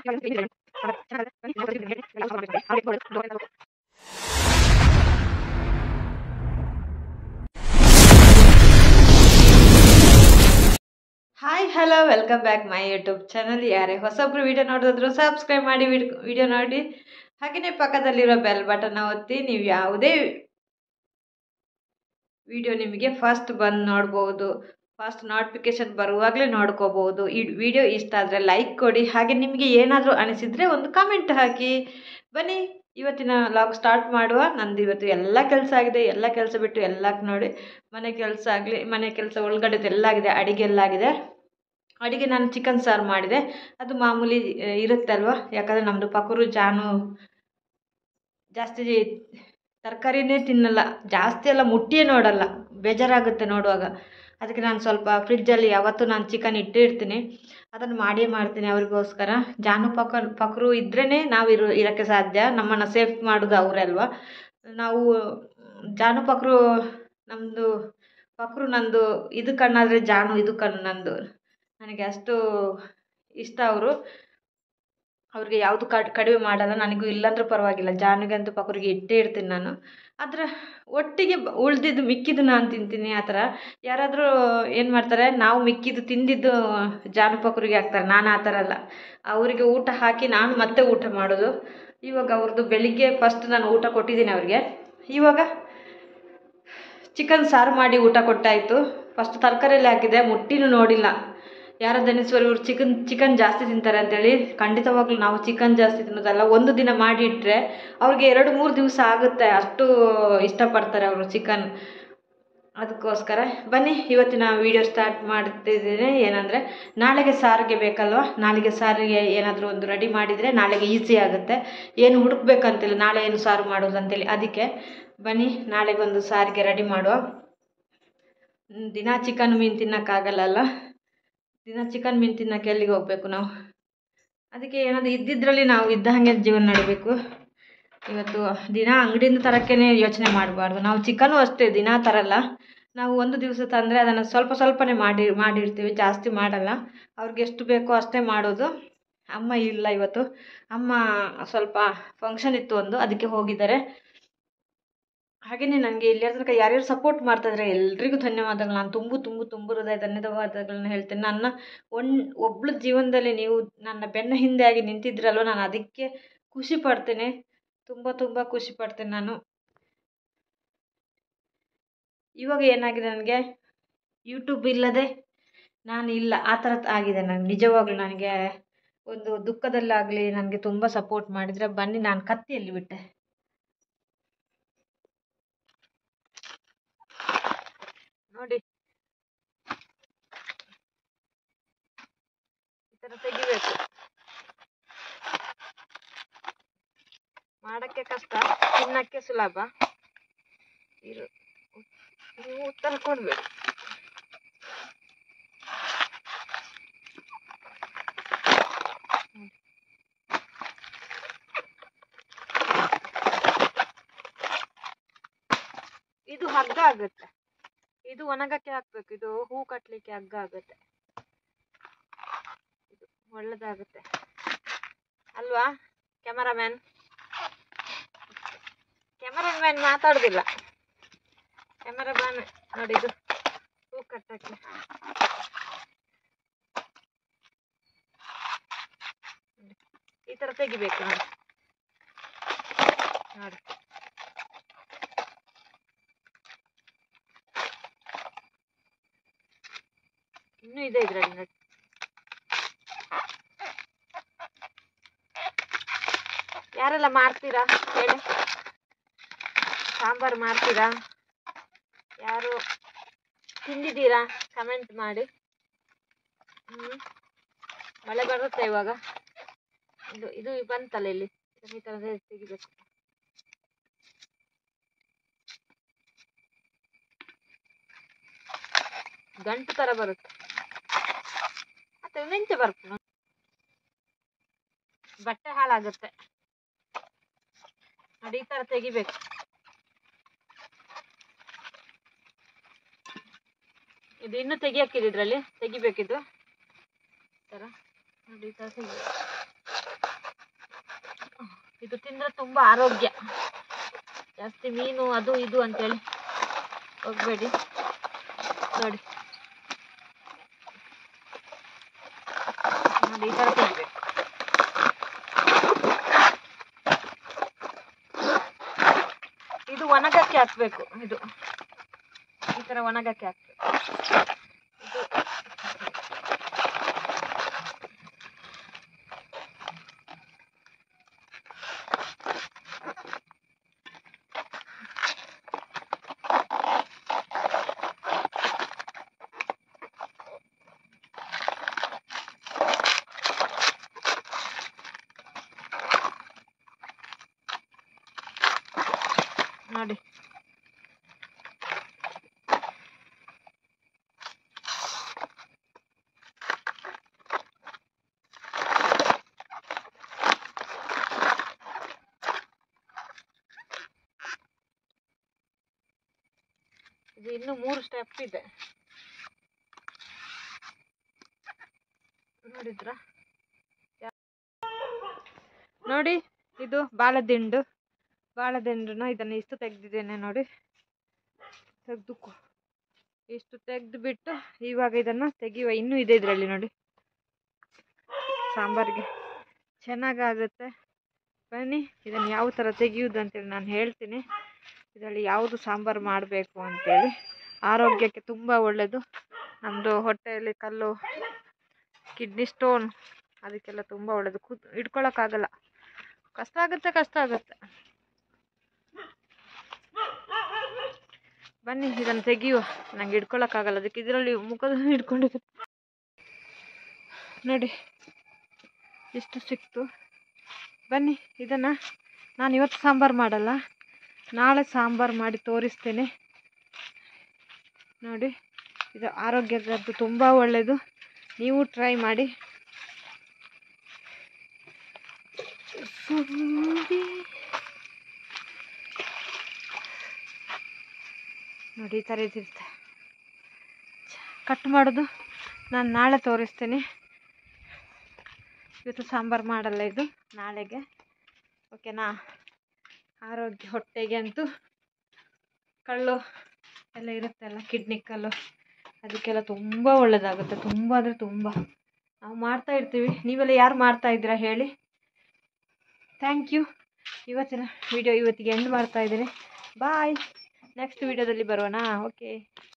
Hi hello welcome back my YouTube channel. ಯಾರೇ ಹೊಸಬ್ರು video ನೋಡಿದ್ರು ಸಬ್ಸ್ಕ್ರೈಬ್ ಮಾಡಿ ವಿಡಿಯೋ ನೋಡಿ, ಹಾಗೆಯೇ ಪಕ್ಕದಲ್ಲಿರೋ ಬೆಲ್ ಬಟನ್ ಒತ್ತಿ. ನೀವು ಯಾವುದೇ ವಿಡಿಯೋ ನಿಮಗೆ ಫಸ್ಟ್ ಬಂದು ನೋಡ್ಬೋದು, ಫಸ್ಟ್ ನೋಟಿಫಿಕೇಶನ್ ಬರುವಾಗಲೇ ನೋಡ್ಕೋಬಹುದು. ಈ ವಿಡಿಯೋ ಇಷ್ಟ ಆದರೆ ಲೈಕ್ ಕೊಡಿ, ಹಾಗೆ ನಿಮಗೆ ಏನಾದರೂ ಅನಿಸಿದರೆ ಒಂದು ಕಮೆಂಟ್ ಹಾಕಿ. ಬನ್ನಿ ಇವತ್ತಿನ ಲಾಗ್ ಸ್ಟಾರ್ಟ್ ಮಾಡುವ. ನಂದು ಇವತ್ತು ಎಲ್ಲ ಕೆಲಸ ಆಗಿದೆ, ಎಲ್ಲ ಕೆಲಸ ಬಿಟ್ಟು ಎಲ್ಲಕ್ಕೆ ನೋಡಿ, ಮನೆ ಕೆಲಸ ಆಗಲಿ, ಮನೆ ಕೆಲಸ ಒಳಗಡೆದು ಎಲ್ಲ ಆಗಿದೆ, ಅಡಿಗೆ ಎಲ್ಲ ಆಗಿದೆ. ಅಡಿಗೆ ನಾನು ಚಿಕನ್ ಸಾರು ಮಾಡಿದೆ, ಅದು ಮಾಮೂಲಿ ಇರುತ್ತೆ ಅಲ್ವಾ. ಯಾಕಂದರೆ ನಮ್ಮದು ಪಕ್ಕರು ಜಾನು ಜಾಸ್ತಿ ತರಕಾರಿನೇ ತಿನ್ನಲ್ಲ, ಜಾಸ್ತಿ ಎಲ್ಲ ಮುಟ್ಟಿಯೇ ನೋಡಲ್ಲ, ಬೇಜಾರಾಗುತ್ತೆ ನೋಡುವಾಗ. ಅದಕ್ಕೆ ನಾನು ಸ್ವಲ್ಪ ಫ್ರಿಡ್ಜಲ್ಲಿ ಯಾವತ್ತೂ ನಾನು ಚಿಕನ್ ಇಟ್ಟೇ ಇರ್ತೀನಿ, ಅದನ್ನು ಮಾಡಿಯೇ ಮಾಡ್ತೀನಿ ಅವ್ರಿಗೋಸ್ಕರ. ಜಾನು ಪಕ್ಕರು ಇದ್ರೇ ನಾವು ಇರೋಕ್ಕೆ ಸಾಧ್ಯ, ನಮ್ಮನ್ನು ಸೇಫ್ ಮಾಡೋದು ಅವರೇ ಅಲ್ವಾ. ನಾವು ಜಾನು ಪಕ್ಕರು ನಮ್ಮದು ಪಕ್ಕರು ನಂದು ಇದು ಕಣ್ಣಾದರೆ ಜಾನು ಇದು ಕಣ್ಣು ನಂದು. ನನಗೆ ಅಷ್ಟು ಇಷ್ಟ ಅವರು. ಅವ್ರಿಗೆ ಯಾವುದು ಕಡಿಮೆ ಮಾಡಲ್ಲ, ನನಗೂ ಇಲ್ಲಾಂದ್ರೂ ಪರವಾಗಿಲ್ಲ. ಜಾನಿಗಂತೂ ಪಕ್ಕರಿಗೆ ಇಟ್ಟೇ ಇರ್ತೀನಿ ನಾನು. ಆದರೆ ಒಟ್ಟಿಗೆ ಉಳ್ದಿದ್ದು ಮಿಕ್ಕಿದ್ದು ನಾನು ತಿಂತೀನಿ. ಆ ಥರ ಯಾರಾದರೂ ಏನು ಮಾಡ್ತಾರೆ, ನಾವು ಮಿಕ್ಕಿದ್ದು ತಿಂದಿದ್ದು ಜಾನು ಪಕ್ಕರಿಗೆ ಹಾಕ್ತಾರೆ. ನಾನು ಆ ಥರ ಅಲ್ಲ, ಅವರಿಗೆ ಊಟ ಹಾಕಿ ನಾನು ಮತ್ತೆ ಊಟ ಮಾಡೋದು. ಇವಾಗ ಅವ್ರದ್ದು ಬೆಳಿಗ್ಗೆ ಫಸ್ಟ್ ನಾನು ಊಟ ಕೊಟ್ಟಿದ್ದೀನಿ ಅವ್ರಿಗೆ. ಇವಾಗ ಚಿಕನ್ ಸಾರು ಮಾಡಿ ಊಟ ಕೊಟ್ಟಾಯಿತು. ಫಸ್ಟ್ ತರಕಾರಿಯಲ್ಲಿ ಹಾಕಿದೆ, ಮುಟ್ಟಿನೂ ನೋಡಿಲ್ಲ. ಯಾರೋ ದನಿಸ್ವರು ಇವ್ರು ಚಿಕನ್ ಜಾಸ್ತಿ ತಿಂತಾರೆ ಅಂತೇಳಿ. ಖಂಡಿತವಾಗ್ಲೂ ನಾವು ಚಿಕನ್ ಜಾಸ್ತಿ ತಿನ್ನೋದಲ್ಲ, ಒಂದು ದಿನ ಮಾಡಿ ಇಟ್ಟರೆ ಅವ್ರಿಗೆ 2-3 ದಿವಸ ಆಗುತ್ತೆ, ಅಷ್ಟು ಇಷ್ಟಪಡ್ತಾರೆ ಅವರು ಚಿಕನ್. ಅದಕ್ಕೋಸ್ಕರ ಬನ್ನಿ ಇವತ್ತಿನ ವಿಡಿಯೋ ಸ್ಟಾರ್ಟ್ ಮಾಡ್ತಿದ್ದೀನಿ. ಏನಂದರೆ ನಾಳೆಗೆ ಸಾರಿಗೆ ಬೇಕಲ್ವ, ನಾಳೆಗೆ ಸಾರಿಗೆ ಏನಾದರೂ ಒಂದು ರೆಡಿ ಮಾಡಿದರೆ ನಾಳೆಗೆ ಈಸಿ ಆಗುತ್ತೆ. ಏನು ಹುಡುಕ್ಬೇಕಂತಿಲ್ಲ, ನಾಳೆ ಏನು ಸಾರು ಮಾಡೋದು ಅಂತೇಳಿ. ಅದಕ್ಕೆ ಬನ್ನಿ ನಾಳೆಗೊಂದು ಸಾರಿಗೆ ರೆಡಿ ಮಾಡುವ. ದಿನ ಚಿಕನ್ ಮೀನು ತಿನ್ನೋಕ್ಕಾಗಲ್ಲ, ದಿನ ಚಿಕನ್ ಮೀನು ತಿನ್ನೋಕ್ಕೆ ಎಲ್ಲಿಗೆ ಹೋಗಬೇಕು ನಾವು. ಅದಕ್ಕೆ ಏನಾದರೂ ಇದ್ದಿದ್ರಲ್ಲಿ ನಾವು ಇದ್ದ ಹಾಗೆ ಜೀವನ ನಡಿಬೇಕು. ಇವತ್ತು ದಿನ ಅಂಗಡಿಯಿಂದ ತರೋಕ್ಕೇ ಯೋಚನೆ ಮಾಡಬಾರ್ದು. ನಾವು ಚಿಕನ್ನು ಅಷ್ಟೇ ದಿನ ತರಲ್ಲ, ನಾವು ಒಂದು ದಿವಸ ತಂದರೆ ಅದನ್ನು ಸ್ವಲ್ಪನೇ ಮಾಡಿರ್ತೀವಿ, ಜಾಸ್ತಿ ಮಾಡಲ್ಲ. ಅವ್ರಿಗೆ ಎಷ್ಟು ಬೇಕೋ ಅಷ್ಟೇ ಮಾಡೋದು. ಅಮ್ಮ ಇಲ್ಲ ಇವತ್ತು, ಅಮ್ಮ ಸ್ವಲ್ಪ ಫಂಕ್ಷನ್ ಇತ್ತು ಒಂದು, ಅದಕ್ಕೆ ಹೋಗಿದ್ದಾರೆ. ಹಾಗೆಯೇ ನನಗೆ ಇಲ್ಲಿಯ ತನಕ ಯಾರ್ಯಾರು ಸಪೋರ್ಟ್ ಮಾಡ್ತಾಯಿದ್ರೆ ಎಲ್ರಿಗೂ ಧನ್ಯವಾದಗಳು. ನಾನು ತುಂಬ ಹೃದಯ ಧನ್ಯವಾದಗಳನ್ನ ಹೇಳ್ತೇನೆ. ನನ್ನ ಒಬ್ಳ ಜೀವನದಲ್ಲಿ ನೀವು ನನ್ನ ಬೆನ್ನ ಹಿಂದೆ ಆಗಿ ನಿಂತಿದ್ರಲ್ವ, ನಾನು ಅದಕ್ಕೆ ಖುಷಿ ಪಡ್ತೇನೆ, ತುಂಬ ಖುಷಿ ಪಡ್ತೇನೆ ನಾನು. ಇವಾಗ ಏನಾಗಿದೆ, ನನಗೆ ಯೂಟ್ಯೂಬ್ ಇಲ್ಲದೆ ನಾನು ಇಲ್ಲ, ಆ ಥರ ಆಗಿದೆ ನನಗೆ. ನಿಜವಾಗ್ಲೂ ನನಗೆ ಒಂದು ದುಃಖದಲ್ಲಾಗಲಿ ನನಗೆ ತುಂಬ ಸಪೋರ್ಟ್ ಮಾಡಿದರೆ. ಬನ್ನಿ ನಾನು ಕತ್ತಿಯಲ್ಲಿ ಬಿಟ್ಟೆ ನೋಡಿ, ಈ ಥರ ತೆಗಿಬೇಕು. ಮಾಡೋಕ್ಕೆ ಕಷ್ಟ, ತಿನ್ನಕ್ಕೆ ಸುಲಭ. ನೀವು ಉತ್ತರ ಕೊಡಬೇಕು. ಇದು ಹಗ್ಗ ಆಗುತ್ತೆ, ಇದು ಒಣಗಕ್ಕೆ ಹಾಕ್ಬೇಕು, ಇದು ಹೂ ಕಟ್ಟಲಿಕ್ಕೆ ಹಗ್ಗ ಆಗುತ್ತೆ, ಇದು ಒಳ್ಳೆದಾಗುತ್ತೆ ಅಲ್ವಾ. ಕ್ಯಾಮರಾಮ್ಯಾನ್ ಮಾತಾಡೋದಿಲ್ಲ, ಕ್ಯಾಮರಾಮ್ಯಾನ್ ನೋಡಿ, ಇದು ಹೂ ಕಟ್ಟಕ್ಕೆ. ಈ ಥರ ತೆಗಿಬೇಕು ನೋಡಿ, ನೋಡಿ ಇನ್ನೂ ಇದೆ ಇದರಲ್ಲಿ ನೋಡಿ. ಯಾರೆಲ್ಲ ಮಾಡ್ತೀರಾ ಹೇಳಿ, ಸಾಂಬಾರು ಮಾಡ್ತೀರಾ, ಯಾರು ತಿಂದಿದ್ದೀರಾ ಕಮೆಂಟ್ ಮಾಡಿ. ಮಳೆ ಬರುತ್ತೆ ಇವಾಗ, ಇದು ಬಂತಲ್ಲ ಇಲ್ಲಿ, ಈ ಥರ ತೆಗಿಬೇಕು. ಗಂಟು ಥರ ಬರುತ್ತೆ, ಮತ್ತೆ ಮೆಂತೆ ಬರುತ್ತೆ, ಬಟ್ಟೆ ಹಾಳಾಗುತ್ತೆ ನೋಡಿ. ಈ ಥರ ತೆಗಿಬೇಕು. ಇದು ಇನ್ನೂ ತೆಗಿಯಕ್ಕಿದೆ, ಇದರಲ್ಲಿ ತೆಗಿಬೇಕಿದು ಥರ ನೋಡಿ, ಈ ಥರ ತೆಗಿಬೇಕು. ಇದು ತಿಂದರೆ ತುಂಬ ಆರೋಗ್ಯ. ಜಾಸ್ತಿ ಮೀನು ಅದು ಇದು ಅಂತೇಳಿ ಹೋಗಬೇಡಿ. ನೋಡಿ ನೋಡಿ, ಈ ಥರ ತೆಗಿಬೇಕು. ಇದು ಒಣಗಕ್ಕೆ ಹಾಕಬೇಕು. ಇದು ಈ ಥರ ಒಣಗಕ್ಕೆ ಹಾಕಬೇಕು. ನೋಡಿ ಇದು ಇನ್ನು 3 ಸ್ಟೆಪ್ ಇದೆ. ನೋಡಿದ್ರ? ನೋಡಿ, ಇದು ಬಾಳೆದಿಂಡನ್ನ ಇದನ್ನು ಇಷ್ಟು ತೆಗೆದಿದ್ದೇನೆ ನೋಡಿ. ಇಷ್ಟು ತೆಗೆದುಬಿಟ್ಟು ಇವಾಗ ಇದನ್ನು ತೆಗೆಯುವ. ಇನ್ನೂ ಇದೆ ಇದರಲ್ಲಿ ನೋಡಿ. ಸಾಂಬಾರಿಗೆ ಚೆನ್ನಾಗಾಗುತ್ತೆ. ಬನ್ನಿ ಇದನ್ನು ಯಾವ ಥರ ತೆಗೆಯುವುದು ಅಂತೇಳಿ ನಾನು ಹೇಳ್ತೀನಿ. ಇದರಲ್ಲಿ ಯಾವುದು ಸಾಂಬಾರು ಮಾಡಬೇಕು ಅಂತೇಳಿ. ಆರೋಗ್ಯಕ್ಕೆ ತುಂಬ ಒಳ್ಳೆಯದು. ನಮ್ಮದು ಹೊಟ್ಟೆಯಲ್ಲಿ ಕಲ್ಲು, ಕಿಡ್ನಿ ಸ್ಟೋನ್ ಅದಕ್ಕೆಲ್ಲ ತುಂಬ ಒಳ್ಳೆಯದು. ಇಟ್ಕೊಳ್ಳೋಕ್ಕಾಗಲ್ಲ. ಕಷ್ಟ ಆಗುತ್ತೆ. ಬನ್ನಿ ಇದನ್ನು ತೆಗೆಯುವ. ನಂಗೆ ಹಿಡ್ಕೊಳ್ಳೋಕ್ಕಾಗಲ್ಲ, ಅದಕ್ಕೆ ಇದರಲ್ಲಿ ಮುಖದಲ್ಲಿ ಹಿಡ್ಕೊಂಡಿದ್ದೆ ನೋಡಿ. ಇಷ್ಟು ಸಿಕ್ತು. ಬನ್ನಿ ಇದನ್ನು ನಾನು ಇವತ್ತು ಸಾಂಬಾರು ಮಾಡಲ್ಲ, ನಾಳೆ ಸಾಂಬಾರು ಮಾಡಿ ತೋರಿಸ್ತೇನೆ ನೋಡಿ. ಇದು ಆರೋಗ್ಯದ್ದು ತುಂಬ ಒಳ್ಳೆಯದು. ನೀವು ಟ್ರೈ ಮಾಡಿ. ನೋಡಿ ಈ ಥರ ಇದಿರುತ್ತೆ. ಕಟ್ ಮಾಡೋದು ನಾನು ನಾಳೆ ತೋರಿಸ್ತೀನಿ. ಇವತ್ತು ಸಾಂಬಾರು ಮಾಡಲ್ಲ, ಇದು ನಾಳೆಗೆ. ಓಕೆನಾ? ಆರೋಗ್ಯ ಹೊಟ್ಟೆಗೆ ಅಂತೂ ಕಲ್ಲು ಎಲ್ಲ ಇರುತ್ತಲ್ಲ, ಕಿಡ್ನಿ ಕಲ್ಲು, ಅದಕ್ಕೆಲ್ಲ ತುಂಬ ಒಳ್ಳೆಯದಾಗುತ್ತೆ. ತುಂಬ ಅಂದರೆ ತುಂಬ. ನಾವು ಮಾಡ್ತಾ ಇರ್ತೀವಿ. ನೀವೆಲ್ಲ ಯಾರು ಮಾಡ್ತಾ ಇದ್ದೀರಾ ಹೇಳಿ? Thank you. ಇವತ್ತಿನ ವಿಡಿಯೋ ಇವತ್ತಿಗೆ ಎಂಡ್ ಮಾಡ್ತಾ ಇದ್ದೀನಿ. ಬಾಯ್. ನೆಕ್ಸ್ಟ್ ವಿಡಿಯೋದಲ್ಲಿ ಬರೋಣ. ಓಕೆ.